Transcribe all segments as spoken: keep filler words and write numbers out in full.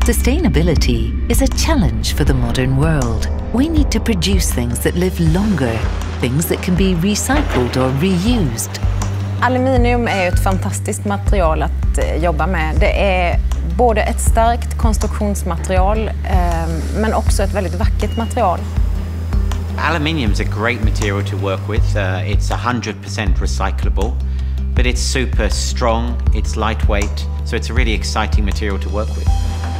Sustainability is a challenge for the modern world. We need to produce things that live longer, things that can be recycled or reused. Aluminium är ett fantastiskt material att jobba med. Det är både ett starkt konstruktionsmaterial men också ett väldigt vackert material. Aluminium is a great material to work with. Uh, it's one hundred percent recyclable, but it's super strong, it's lightweight, so it's a really exciting material to work with.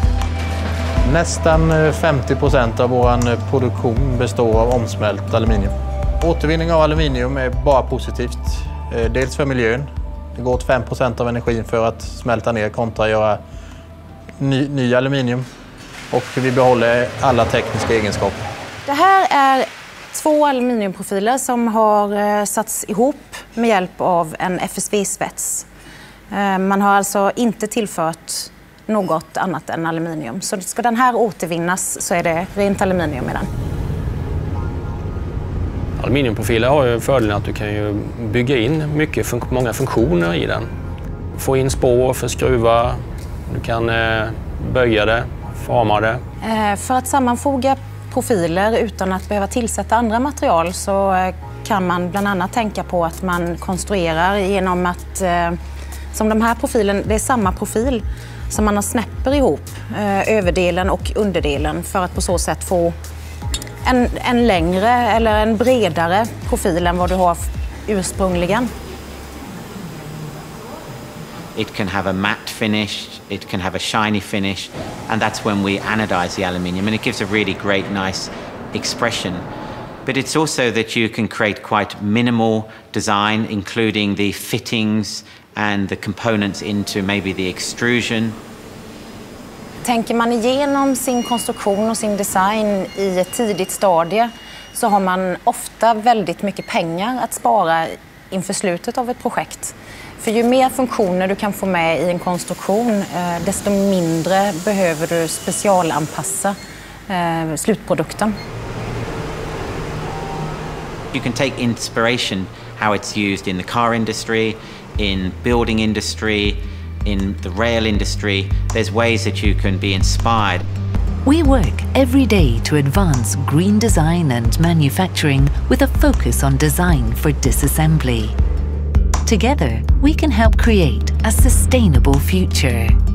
Nästan femtio procent av vår produktion består av omsmält aluminium. Återvinning av aluminium är bara positivt. Dels för miljön. Det går åt fem procent av energin för att smälta ner kontra att göra ny, ny aluminium. Och vi behåller alla tekniska egenskaper. Det här är två aluminiumprofiler som har satts ihop med hjälp av en F S V-svets. Man har alltså inte tillfört något annat än aluminium. Så ska den här återvinnas så är det rent aluminium i den. Aluminiumprofiler har ju fördelen att du kan ju bygga in mycket, fun- många funktioner i den. Få in spår för skruvar, du kan eh, böja det, forma det. Eh, för att sammanfoga profiler utan att behöva tillsätta andra material så eh, kan man bland annat tänka på att man konstruerar genom att, eh, som de här profilen, det är samma profil som man har snäpper ihop, eh, överdelen och underdelen för att på så sätt få En, en längre eller en bredare profil än vad du har ursprungligen. It can have a matte finish, it can have a shiny finish, and that's when we anodize the aluminium, and it gives a really great, nice expression. But it's also that you can create quite minimal design, including the fittings and the components into maybe the extrusion. Tänker man igenom sin konstruktion och sin design i ett tidigt stadie så har man ofta väldigt mycket pengar att spara inför slutet av ett projekt. För ju mer funktioner du kan få med i en konstruktion, desto mindre behöver du specialanpassa slutprodukten. You can take inspiration how it's used in the car industry, in building industry, in the rail industry. There's ways that you can be inspired. We work every day to advance green design and manufacturing with a focus on design for disassembly. Together, we can help create a sustainable future.